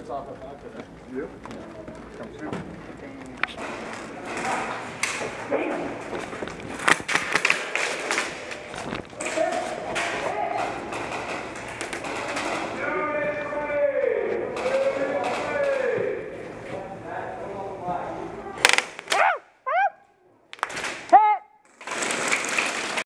It's off of that today. Yep. Comes in.